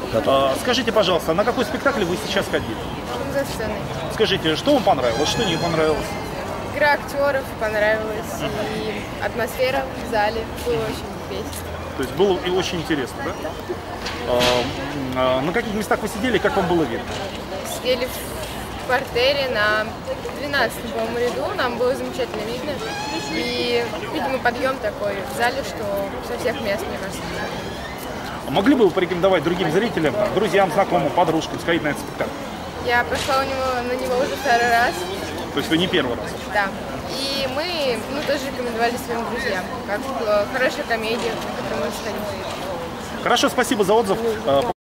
готов. Скажите, пожалуйста, на какой спектакль вы сейчас ходили? За сценой. Скажите, что вам понравилось, что не понравилось? Игра актеров понравилась, и атмосфера в зале было очень весело. То есть было и очень интересно, да? На каких местах вы сидели, как вам было видно? Сидели в партере на 12-м, по-моему, ряду, нам было замечательно видно. И, видимо, подъем такой в зале, что со всех мест, мне кажется. Могли бы вы порекомендовать другим зрителям, друзьям, знакомым, подружкам сходить на этот спектакль? Я пошла на него уже второй раз. То есть вы не первый раз? Да. И мы тоже рекомендовали своим друзьям, как хорошая комедия, на которую мы сходили. Хорошо, спасибо за отзыв.